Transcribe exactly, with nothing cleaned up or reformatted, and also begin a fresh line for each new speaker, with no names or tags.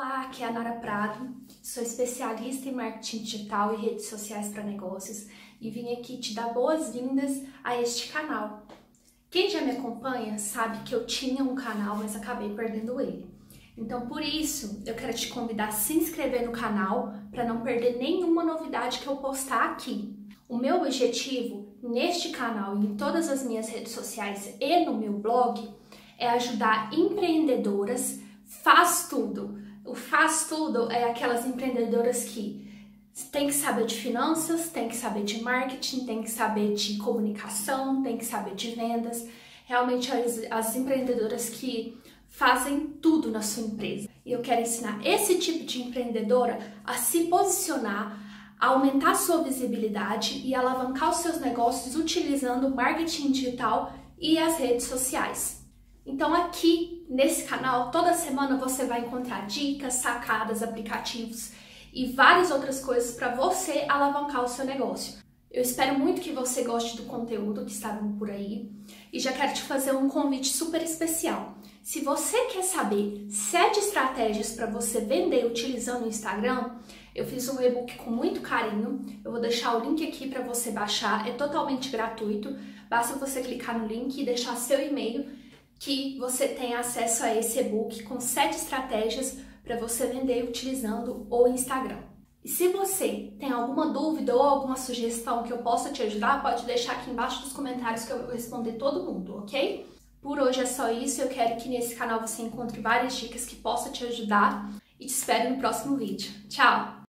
Olá, aqui é a Nara Prado, sou especialista em marketing digital e redes sociais para negócios e vim aqui te dar boas-vindas a este canal. Quem já me acompanha sabe que eu tinha um canal, mas acabei perdendo ele. Então, por isso, eu quero te convidar a se inscrever no canal para não perder nenhuma novidade que eu postar aqui. O meu objetivo neste canal e em todas as minhas redes sociais e no meu blog é ajudar empreendedoras faz tudo. O faz tudo é aquelas empreendedoras que tem que saber de finanças, tem que saber de marketing, tem que saber de comunicação, tem que saber de vendas. Realmente as, as empreendedoras que fazem tudo na sua empresa. E eu quero ensinar esse tipo de empreendedora a se posicionar, a aumentar sua visibilidade e alavancar os seus negócios utilizando o marketing digital e as redes sociais. Então aqui nesse canal, toda semana você vai encontrar dicas, sacadas, aplicativos e várias outras coisas para você alavancar o seu negócio. Eu espero muito que você goste do conteúdo que está vindo por aí e já quero te fazer um convite super especial. Se você quer saber sete estratégias para você vender utilizando o Instagram, eu fiz um e-book com muito carinho, eu vou deixar o link aqui para você baixar, é totalmente gratuito, basta você clicar no link e deixar seu e-mail que você tem acesso a esse e-book com sete estratégias para você vender utilizando o Instagram. E se você tem alguma dúvida ou alguma sugestão que eu possa te ajudar, pode deixar aqui embaixo nos comentários que eu vou responder todo mundo, ok? Por hoje é só isso, eu quero que nesse canal você encontre várias dicas que possam te ajudar e te espero no próximo vídeo. Tchau!